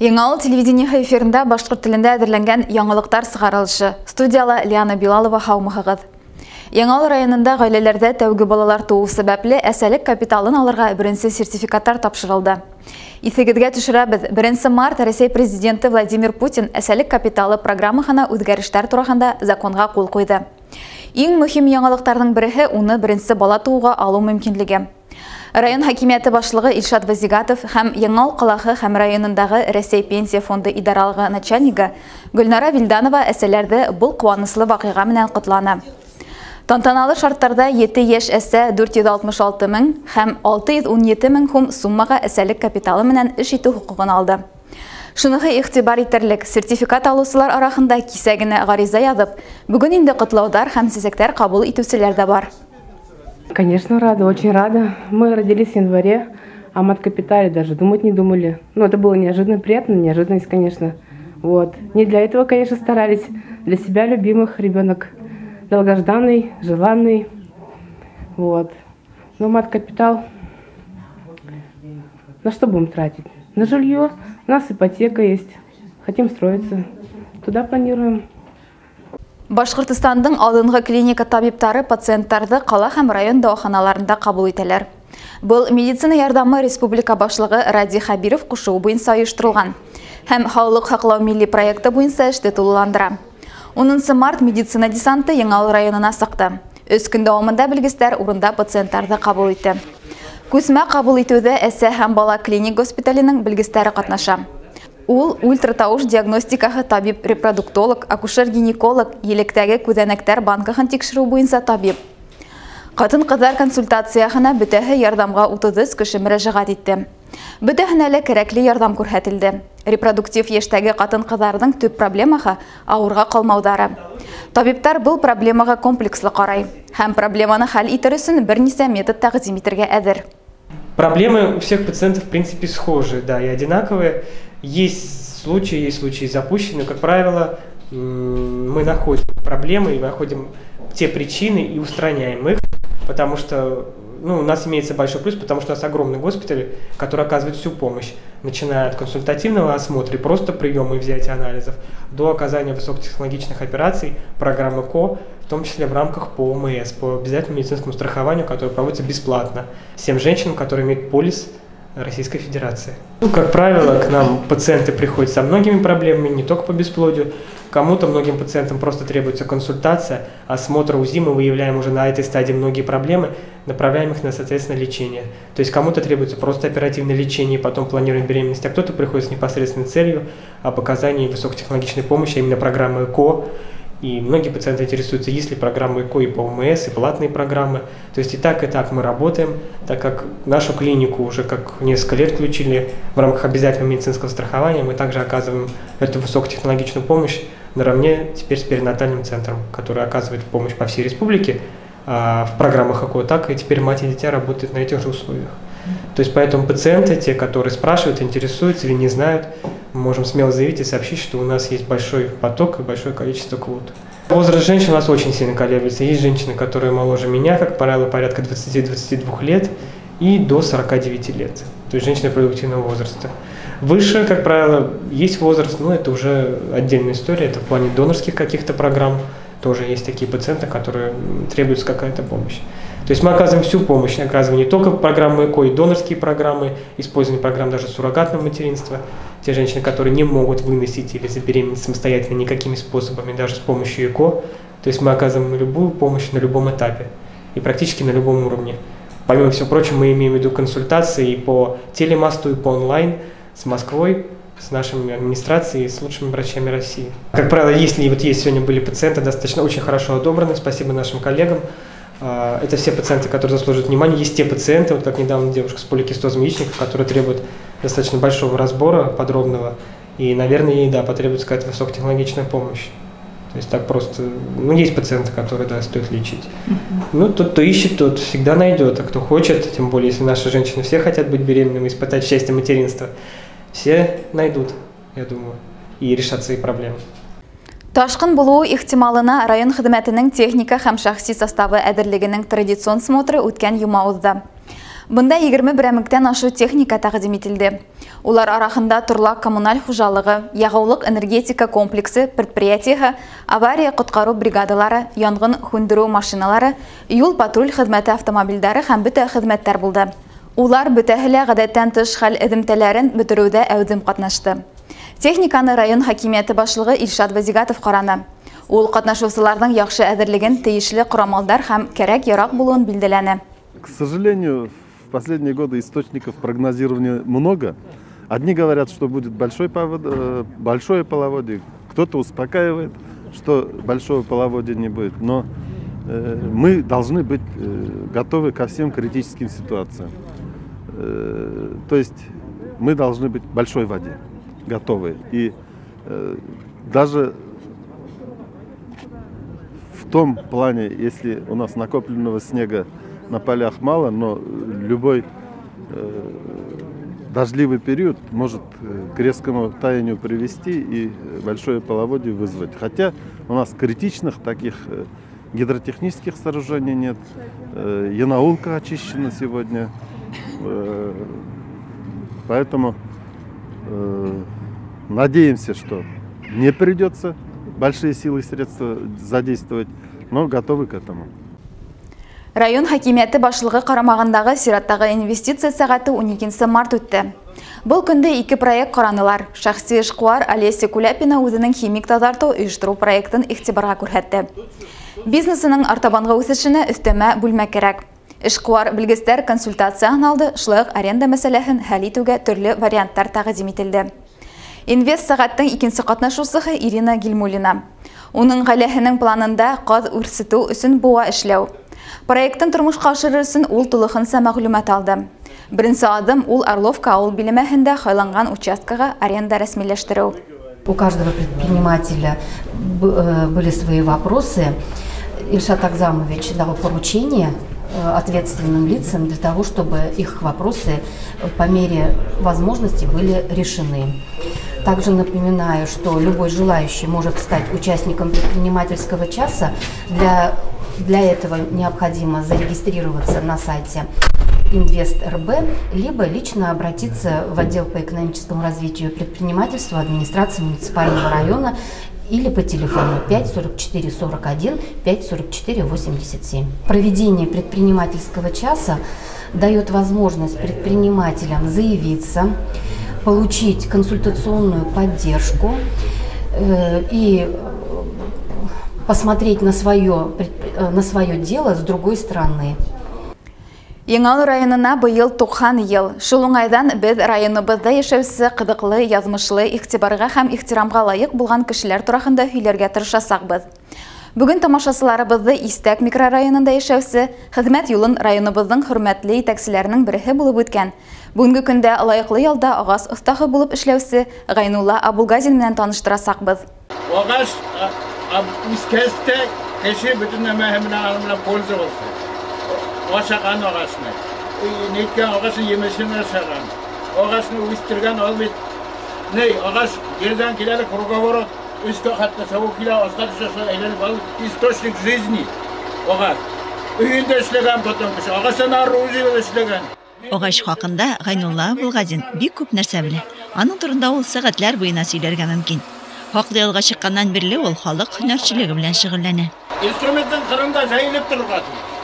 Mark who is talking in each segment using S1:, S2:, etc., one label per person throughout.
S1: Яңал телевидение эфирында башкорт телендә әзерләнгән яңалыктар сыгарылышы. Студияла Лиана Билалова хаумыгыз. Яңал районында гаиләләрдә тәүге балалар туу сәбәпле әсәлек капиталын алырга беренче сертификаттар тапшырылды. Исегезгә төшерәбез, 1 март Россия президенты Владимир Путин әсәлек капиталы программаһына үзгәрешләр турында законга кул куйды. Иң мөһим яңалыктарның бере уны беренче бала тууга алу мөмкинлеге. Район хакимияты башлыгы Ильшат Вазигатов һәм Яңал каласы һәм районындагы Россия пенсия фонды идаралыгы начальнигы Гөлнара Вилданова әсәләрдә бул куанычлы вакыйга менән котлана. Тантаналы шарттарда 7 яшь әсә 466 мең һәм 617 мең сум суммага әсәлек капиталы менән эш итү хукугын алды. Шуныгы игътибар итерлек, сертификат алучылар арасында кисәгенә гариза язып, бүген инде котлаудар һәм сизекләр кабул итүчеләр дә бар.
S2: Конечно, рада, очень рада. Мы родились в январе, о мат-капитале даже думать не думали. Ну, это было неожиданно, приятно, неожиданность, конечно. Вот. Не для этого, конечно, старались. Для себя любимых ребенок долгожданный, желанный. Вот. Но мат-капитал на что будем тратить? На жилье. У нас ипотека есть. Хотим строиться. Туда планируем.
S1: Башкортостандың алдынгы клиника табиптары пациенттарды кала һәм район дәваханаларында кабул итәләр. Бұл медицина ярдәме республика башлыгы Ради Хабиров кушуы буенча оештырылган һәм Халык хаклау милли проекты буенча эште тулыландыра. 10 март медицина десанты Яңал районына сыкты. 3 көн дәвамында белгечләр урында пациенттарды кабул итте. Күсмә кабул итүдә әсә һәм бала клиник госпиталенең белгечләре катнаша. Ул ультратауш диагностикаһы табиб-репродуктолог, акушер-гинеколог, електәге күзәнәктәр банкаһын тикшерү буенча табиб. Катын-кызлар консультациясына бөтәһе ярдәмгә 30 кеше мөрәҗәгать итте. Бөтәһенә лә кирәкле ярдәм күрсәтелде. Репродуктив яшьтәге катын-кызларның төп проблемаһы авырга калмаудары. Табиптар бұл проблемага комплекслы карай һәм проблеманы хәл итер өчен берничә метод тәкъдим итәргә әзер.
S3: Проблемы у всех пациентов в принципе схожи, да, и одинаковые. Есть случаи запущенные. Как правило, мы находим проблемы, и находим те причины и устраняем их, потому что у нас имеется большой плюс, потому что у нас огромный госпиталь, который оказывает всю помощь, начиная от консультативного осмотра, просто приема и взятия анализов, до оказания высокотехнологичных операций, программы КО, в том числе в рамках по ОМС, по обязательному медицинскому страхованию, которое проводится бесплатно всем женщинам, которые имеют полис Российской Федерации. Как правило, к нам пациенты приходят со многими проблемами, не только по бесплодию. Кому-то, многим пациентам просто требуется консультация, осмотр УЗИ, мы выявляем уже на этой стадии многие проблемы, направляем их на, соответственно, лечение. То есть кому-то требуется просто оперативное лечение, потом планируем беременность, а кто-то приходит с непосредственной целью об оказании высокотехнологичной помощи, а именно программы ЭКО. И многие пациенты интересуются, есть ли программы ЭКО и по ОМС, и платные программы. То есть и так мы работаем, так как нашу клинику уже как несколько лет включили в рамках обязательного медицинского страхования, мы также оказываем эту высокотехнологичную помощь наравне теперь с перинатальным центром, который оказывает помощь по всей республике в программах ЭКО, так и теперь мать и дитя работают на этих же условиях. То есть поэтому пациенты, те, которые спрашивают, интересуются или не знают, мы можем смело заявить и сообщить, что у нас есть большой поток и большое количество квот. Возраст женщин у нас очень сильно колеблется. Есть женщины, которые моложе меня, как правило, порядка 20-22 лет и до 49 лет. То есть женщины репродуктивного возраста. Выше, как правило, есть возраст, но это уже отдельная история, это в плане донорских каких-то программ. Тоже есть такие пациенты, которые требуется какая-то помощь. То есть мы оказываем всю помощь, оказываем не только программы ЭКО и донорские программы, использование программ даже суррогатного материнства. Те женщины, которые не могут выносить или забеременеть самостоятельно никакими способами, даже с помощью ЭКО. То есть мы оказываем любую помощь на любом этапе и практически на любом уровне. Помимо всего прочего, мы имеем в виду консультации и по телемосту, и по онлайн с Москвой, с нашей администрацией, с лучшими врачами России. Как правило, если вот есть сегодня были пациенты, достаточно очень хорошо отобраны, спасибо нашим коллегам. Это все пациенты, которые заслуживают внимания. Есть те пациенты, вот как недавно девушка с поликистозом яичников, которые требуют достаточно большого разбора, подробного. И, наверное, ей, да, потребуется какая-то высокотехнологичная помощь. То есть так просто, есть пациенты, которые, да, стоит лечить. Тот, кто ищет, тот всегда найдет, а кто хочет, тем более, если наши женщины все хотят быть беременными, испытать счастье материнства, все найдут, я думаю, и решат свои проблемы.
S1: Ташкын булуы ихтималына район хезмәтенең техника һәм шәхси составы әзерлегенең традицион смотры үткән юма узды. Бында 20 берәмектән ашу техника тәкъдим ителде. Улар арасында Турлак коммуналь хужалыгы, Ягулык энергетика комплексы, предприятие, авария коткару бригадалары, янгын хөндерү машиналары, юл патруль хезмәте автомобильдәре һәм бөтә хезмәттәр булды. Улар бөтәһелә гадәттән тыш хәл эҙемтәләрен бетерүдә әүдем катнашты. Техниканы район хакимияте башлыгы Илшат Вазигатов караны. Ул катнашучыларның яхшы әзерлеген, тиешле курамалдар һәм кәрәк-ярак булуын билдәләне.
S4: К сожалению, в последние годы источников прогнозирования много. Одни говорят, что будет большое половодье, кто-то успокаивает, что большого половодья не будет. Но мы должны быть готовы ко всем критическим ситуациям. То есть мы должны быть в большой воде, готовы. И даже в том плане, если у нас накопленного снега на полях мало, но любой дождливый период может к резкому таянию привести и большое половодье вызвать. Хотя у нас критичных таких гидротехнических сооружений нет. Янаулка очищена сегодня. Поэтому надеемся, что не придется большие силы и средства задействовать, но готовы к этому.
S1: Район хакимияты башлыгы карамагындагы сираттагы инвестиция сәгате 12 март үтте. Бұл көндә 2 проект каранылар. Шәхси эшкуар Олеся Куляпина үзенең химик тазарту оештыру проектын игътибарга күрһәтте. Бизнесының артабанга үсешенә өстәмә бүлмә кирәк. Эшкуар белгечләр консультацияны алды, шулай ук аренда мәсьәләсен хәл итүгә төрле варианттар тәкъдим ителде. Инвест сәгатьтең икенче катнашучысы Ирина Гилмулина. Уның гаиләһенең планында каз үрсетү өчен буа эшләү. Проекттың тормышка ашырырсын ул тулыгынча мәгълүмат алды. Беренче адым ул Орловка авыл биләмәһендә хайланган участкага аренда рәсмиләштерү.
S5: У каждого предпринимателя были свои вопросы. Ильшат Акзамович дал поручение ответственным лицам для того, чтобы их вопросы по мере возможности были решены. Также напоминаю, что любой желающий может стать участником предпринимательского часа. Для этого необходимо зарегистрироваться на сайте InvestRB, либо лично обратиться в отдел по экономическому развитию и предпринимательству администрации муниципального района или по телефону 544 41 544 87. Проведение предпринимательского часа дает возможность предпринимателям заявиться, получить консультационную поддержку и посмотреть на свое дело с другой стороны.
S1: Яңал районына быел 90 ел. Шул уңайдан без районыбызда яшәүче кызыклы, язмышлы, игътибарга һәм ихтирамга лаек булган кешеләр турында һөйләргә тырышасакбыз. Бүген тамашачыларыбызны Истәк микрорайонында яшәүче хезмәт юлын районыбызның хөрмәтле итәкчеләренең бере булып үткән. Бүгенге көндә лаеклы ялда агас остахы булып эшләүче Гайнулла Абулгазин белән таныштырасакбыз.
S6: Агас искәстә кеше бөтен мәһәмнән алымна польза булсын. Ашаган агасны. Нәйткән агасын емешен ашаган. Агасны үстергән ал бит. Ней агас жердән киләлек круговорот, үстә хәтта сау килә остатышы әйләнеп ал источник жизни. Агас. Өендә эшләгән потом кеше агасына рузы эшләгән.
S7: Агач хакында Гайнулла Абулгазин бик күп нәрсә белә. Аның турында ул сәгатьләр буена сөйләргә мөмкин. Хаклы ялга чыкканнан бирле ул халык һөнәрчелеге белән шөгыльләнә.
S6: Инструменттан кырында җәелеп торган.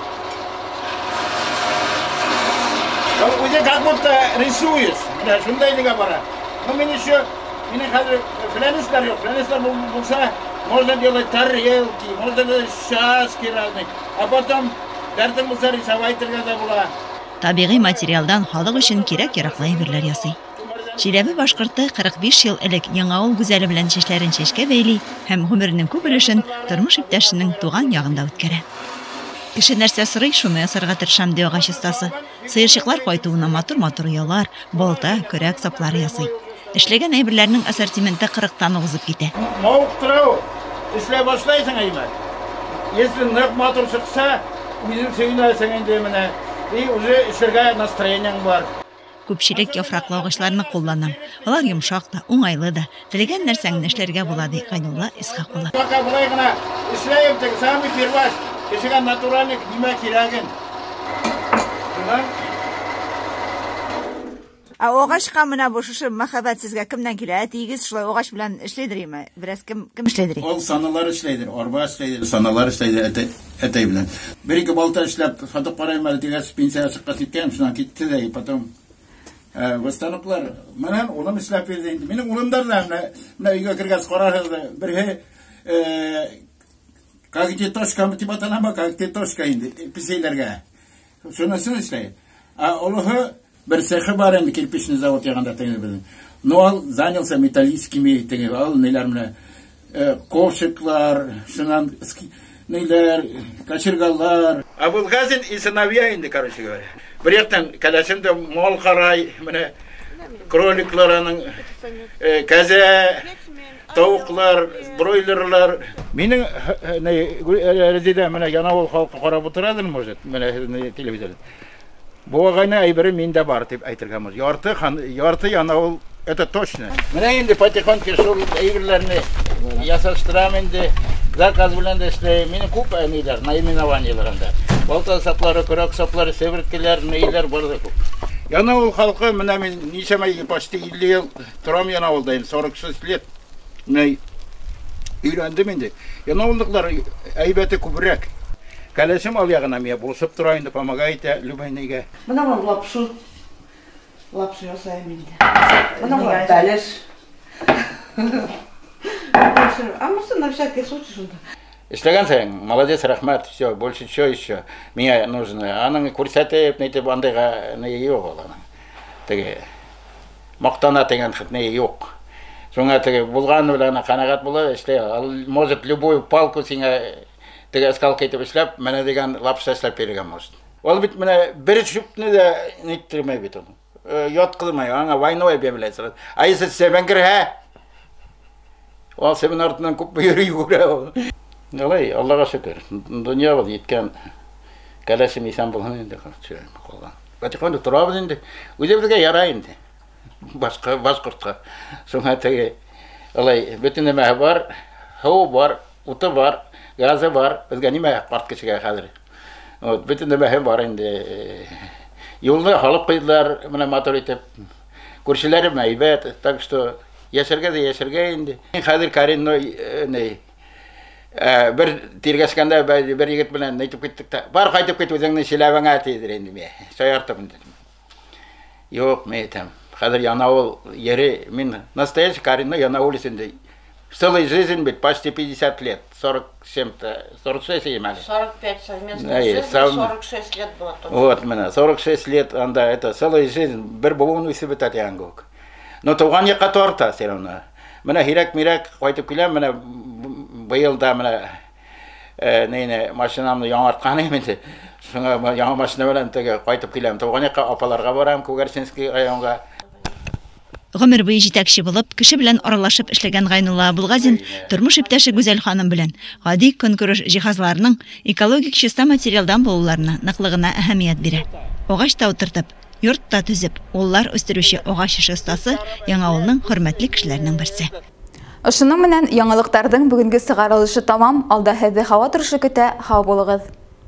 S6: Уже как будто рисуешь, да, шундай дига бара. Но мне еще, мне хазер флянистар yok, флянистар булса, можно делать тарелки, можно делать шашки разные, а потом дәртем булса рисовать-ырга да була.
S7: Табигый материалдан халык өчен кирәк-яраклы әйберләр ясый. Чиләбе башкорты 45 ел элек Яңавыл гүзәле белән чәчләрен чәчкә бәйли һәм гомеренең күп өлешен тормыш иптәшенең туган ягында үткәрә. Кеше нәрсә сорый, шуны ясарга тырышам ди агач остасы. Сыерчыклар кайтуына матур-матур яллар, балта, көрәк, саплар ясый. Эшләгән әйберләрнең ассортименты 40-тан узып китә.
S6: Маук торау, эшләй башлайсың әйбер. Если нык матур чыкса, үзең сөйләсәң инде менә, и уже эшләргә настроениең бар.
S7: Күпчелек яфраклы агачларны кулланам. Алар йомшак та, уңайлы да. Теләгән нәрсәңне эшләргә була ди Гайнулла Исхакулла.
S6: Бака булай гына эшләйм дик, самый перваш. Кешегә натуральник нимә кирәген.
S8: Оғашқа мына бұшышы махаббат сізге кімнен келеді? Егіз шылай оғаш білән ішлейдір еме? Бірәз кім ішлейдір?
S6: Ол саналар ішлейдір, орба ішлейдір, саналар ішлейдір әтей білән. Бір-екі балта ішлеп, сатып қарайым әлі дегесі пенсия шыққа сеткенім, шынан кетті де, потом Востаноклар, менен улым ішлеп берді. Менің улымдар да мына үйге кіргіз қарарызды. Бірге когтетошка мотиватанама, когтетошка енді писейлерге. Сонысын ішлейді. Олығы бір цехы бар енді кирпичный завод яғанда теңіз білдің. Но ал занялся металлическими теңіз. Ал нелер міне ковшиклар, шынан нелер, кочергалар. Абылғазин и сыновья енді, короче говоря. Бір ектен кәлесімді мол қарай, міне кроликларының кәзе, тауықлар, бройлерлар. Менің резиде міне Янауыл халқы қарап отырадын, может, міне телевизорда. Боғайна айбірі менде бар деп айтырғамыз. Ярты Янауыл, это точно. Міне енді потихоньку шул айбірлеріні ясаштырам енді, заказ білен де ішлейм. Менің көп әнейлер, наименованияларында. Балта саплары, күрек саплары, северткелер, нейлер барды көп. Янауыл халқы, міне мен нешемай почти 50 ел тұрам Янауылдайын, 46 лет. Үйлендім енді. Янауылдықлар әйбәті көбірек. Кәлесім ал яғына мен болсып тұрайынды, помогайте любайныйға.
S9: Мына лапшу жасайым енді. Мына бәліш. Амырсын на всякий случай жында.
S6: Ішлеген сайын, молодец, рахмат, все, больше что еще мне нужно. Аның көрсетіп, нейтіп андайға не yok ол аның. Теге, мақтана деген не yok. Соңа теге, болғаны біләна қанағат болады, может любой палку сеңа теге скалка етіп ішлеп, мәне деген лапша ішлеп берген может. Ол бит мәне бір шүптіні де неттірмей бит оны. Ят қылмай, аңа вайновай бемелей сұрады. Айсы себен кір, Ол себен артынан көп бүйірі югірі. Олай, Аллаға шүкір. Дүния бол, еткен кәлесім исан болған енді қолған. Батиқонды тұрабыз енді. Өзебізге ярайынды. Башқұртқа. Соңа теге, олай, бүтін әмәі бар, хау бар, ұты бар, газы бар, өзге неме қарт кешіге қазір. Бүтін әмәі бар енді. Yolda halып қойдылар, мына мотор етіп, көршілерім әйбәт, так что яшерге де яшерге енді. Қазір Каринной бір тергесканда бір егет білен нәйтіп кеттік та, бар қайтып кет өзіңнің шеләвіңа тейдір енді ме, шайартып дедім. Жоқ, ме етем. Қазір Янауыл ері, мен настоящий Каринной Янауыл есінде. Целая жизнь быть, почти 50 лет, 46 емели.
S9: 45 совместная жизнь, 46 лет было тоже.
S6: Вот, меня, 46 лет, анда, это целая жизнь, бір болуын өсі бітат яңғық. Но туған еқа торта, все равно. Меня хирек-мирек қайтып келем, меня бұйылда, меня машинамны яңартқан еменде. Шыңа яңа машина білен қайтып келем. Туған еқа апаларға барам, Көгерсинский районға.
S7: Гомер буе җитәкче булып, кеше белән аралашып эшләгән Гайнулла Абылгазин тормыш иптәше Гүзәл ханым белән гади көнкүреш җиһазларының экологик чиста материалдан булуларына ныклыгына әһәмият бирә. Агач та утыртып, йорт та төзеп, уллар үстерүче агач эше остасы Яңавылның хөрмәтле кешеләренең берсе.
S1: Ошының менән яңалыктардың бүгенге сыгарылышы тамам, алда һәдә һава торышы көтә, һау булыгыз.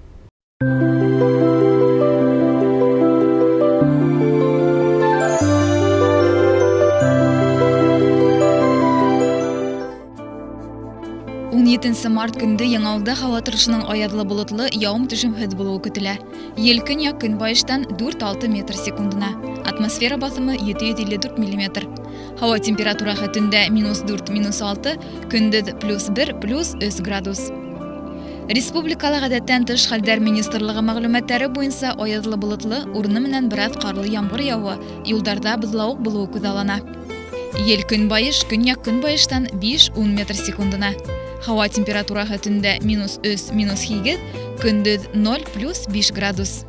S1: Март көнде Яңавылда һава торышының аядлы болытлы, явым-төшемһез булуы көтелә. Ел көньяк-көнбайыштан 4-6 метр секундына. Атмосфера басымы 754 мм. Һава температурасы төндә -4, -6, көндез +1, +3 градус. Республикала гадәттән тыш хәлләр министрлыгы мәгълүматлары буенча аядлы болытлы, урыны менән бераз карлы ямгыр явы, юлларда бозлавык булуы күзаллана. Ел көнбайыш көньяк-көнбайыштан 5-10 метр секундына. Һава температурасы төндә -3, -7, көндез 0, +5 градус.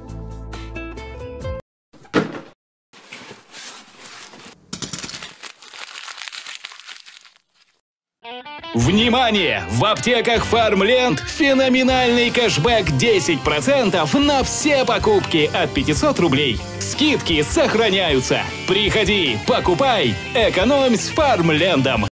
S10: Внимание! В аптеках Farmland феноменальный кэшбэк 10% на все покупки от 500 рублей. Скидки сохраняются. Приходи, покупай, экономь с Farmland.